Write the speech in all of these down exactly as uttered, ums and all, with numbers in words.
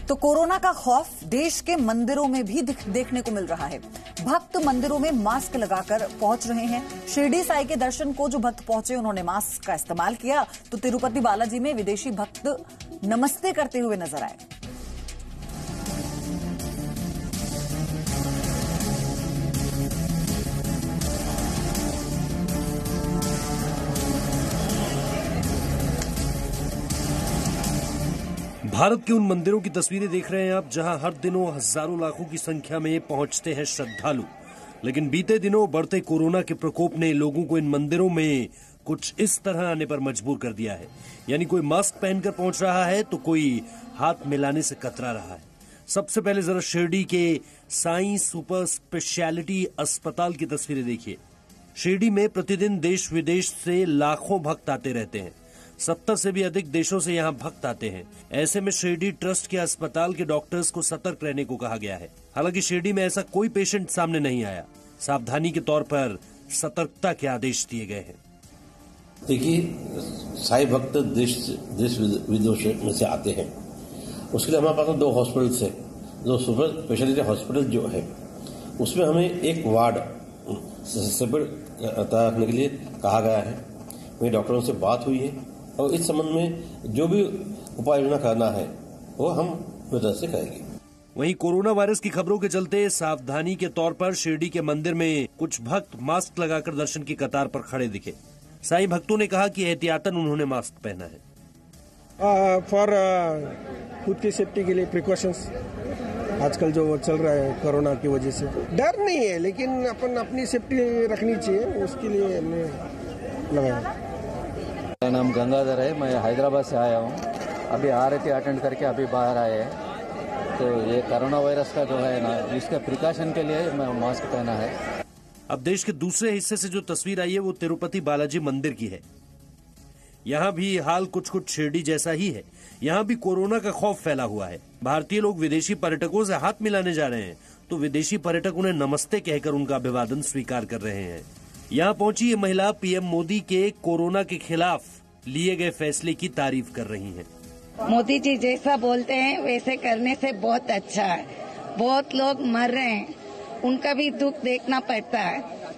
तो कोरोना का खौफ देश के मंदिरों में भी देखने को मिल रहा है। भक्त मंदिरों में मास्क लगाकर पहुंच रहे हैं। शिरडी साई के दर्शन को जो भक्त पहुंचे उन्होंने मास्क का इस्तेमाल किया, तो तिरुपति बालाजी में विदेशी भक्त नमस्ते करते हुए नजर आए। भारत के उन मंदिरों की तस्वीरें देख रहे हैं आप, जहां हर दिनों हजारों लाखों की संख्या में पहुंचते हैं श्रद्धालु। लेकिन बीते दिनों बढ़ते कोरोना के प्रकोप ने लोगों को इन मंदिरों में कुछ इस तरह आने पर मजबूर कर दिया है। यानी कोई मास्क पहनकर पहुंच रहा है तो कोई हाथ मिलाने से कतरा रहा है। सबसे पहले जरा शिरडी के साई सुपर स्पेशलिटी अस्पताल की तस्वीरें देखिए। शिरडी में प्रतिदिन देश विदेश से लाखों भक्त आते रहते हैं। सत्तर से भी अधिक देशों से यहाँ भक्त आते हैं। ऐसे में शिरडी ट्रस्ट के अस्पताल के डॉक्टर्स को सतर्क रहने को कहा गया है। हालांकि शिरडी में ऐसा कोई पेशेंट सामने नहीं आया। सावधानी के तौर पर सतर्कता के आदेश दिए गए हैं। देखिए, साई भक्त देश देश विदेश में से आते हैं। उसके लिए हमारे पास दो हॉस्पिटल्स है। जो सुपर स्पेशलिटी हॉस्पिटल जो है उसमें हमें एक वार्ड सेपरेट रखने के लिए कहा गया है। वही डॉक्टरों से बात हुई है और इस संबंध में जो भी उपाय योजना करना है वो हम मदद से करेंगे। वहीं कोरोना वायरस की खबरों के चलते सावधानी के तौर पर शिरडी के मंदिर में कुछ भक्त मास्क लगाकर दर्शन की कतार पर खड़े दिखे। साईं भक्तों ने कहा कि एहतियातन उन्होंने मास्क पहना है। फॉर खुद की सेफ्टी के लिए प्रिकॉशंस आजकल जो चल रहा है कोरोना की वजह से डर नहीं है, लेकिन अपन अपनी सेफ्टी रखनी चाहिए, उसके लिए हमने लगाया। मेरा नाम गंगाधर है, मैं हैदराबाद से आया हूँ। अभी आ रहे थे अटेंड करके अभी बाहर आए हैं। तो ये कोरोना वायरस का जो है ना, इसके प्रिकॉशन के लिए मैं मास्क पहना है। अब देश के दूसरे हिस्से से जो तस्वीर आई है वो तिरुपति बालाजी मंदिर की है। यहाँ भी हाल कुछ कुछ शिरडी जैसा ही है। यहाँ भी कोरोना का खौफ फैला हुआ है। भारतीय लोग विदेशी पर्यटकों से हाथ मिलाने जा रहे हैं तो विदेशी पर्यटक उन्हें नमस्ते कहकर उनका अभिवादन स्वीकार कर रहे हैं। यहाँ पहुंची ये महिला पीएम मोदी के कोरोना के खिलाफ लिए गए फैसले की तारीफ कर रही हैं। मोदी जी जैसा बोलते हैं वैसे करने से बहुत अच्छा है। बहुत लोग मर रहे हैं, उनका भी दुख देखना पड़ता है,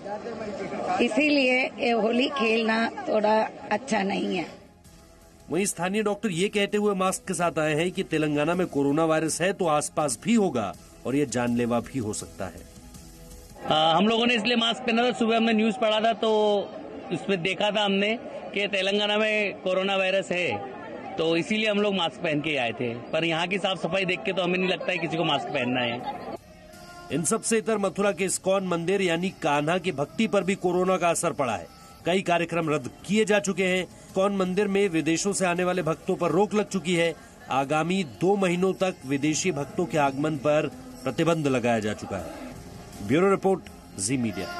इसीलिए ये होली खेलना थोड़ा अच्छा नहीं है। वहीं स्थानीय डॉक्टर ये कहते हुए मास्क के साथ आए हैं कि तेलंगाना में कोरोना वायरस है तो आसपास भी होगा और ये जानलेवा भी हो सकता है। आ, हम लोगों ने इसलिए मास्क पहना था। सुबह हमने न्यूज पढ़ा था तो उसमें देखा था हमने कि तेलंगाना में कोरोना वायरस है, तो इसीलिए हम लोग मास्क पहन के आए थे। पर यहाँ की साफ सफाई देख के तो हमें नहीं लगता है किसी को मास्क पहनना है। इन सबसे इतर मथुरा के इस्कॉन मंदिर यानी कान्हा की भक्ति पर भी कोरोना का असर पड़ा है। कई कार्यक्रम रद्द किए जा चुके हैं। इस्कॉन मंदिर में विदेशों से आने वाले भक्तों पर रोक लग चुकी है। आगामी दो महीनों तक विदेशी भक्तों के आगमन पर प्रतिबंध लगाया जा चुका है। Bureau report, Zee media.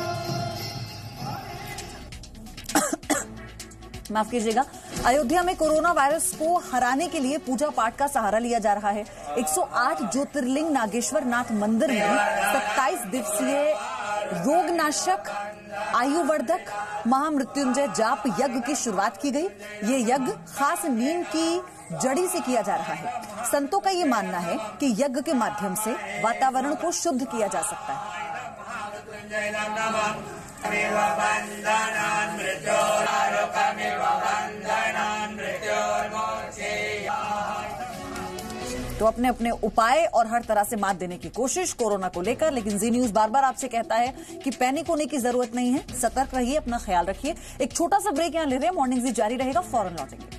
माफ कीजिएगा। अयोध्या में कोरोना वायरस को हराने के लिए पूजा पाठ का सहारा लिया जा रहा है। एक सौ आठ ज्योतिर्लिंग नागेश्वर नाथ मंदिर में सत्ताईस दिवसीय रोगनाशक आयुवर्धक महामृत्युंजय जाप यज्ञ की शुरुआत की गई। ये यज्ञ खास नीम की जड़ी से किया जा रहा है। संतों का ये मानना है कि यज्ञ के माध्यम से वातावरण को शुद्ध किया जा सकता है। तो अपने अपने उपाय और हर तरह से मात देने की कोशिश कोरोना को लेकर, लेकिन जी न्यूज बार बार आपसे कहता है कि पैनिक होने की जरूरत नहीं है। सतर्क रहिए, अपना ख्याल रखिए। एक छोटा सा ब्रेक यहां ले रहे हैं। मॉर्निंग जी जारी रहेगा, फौरन लौटेंगे।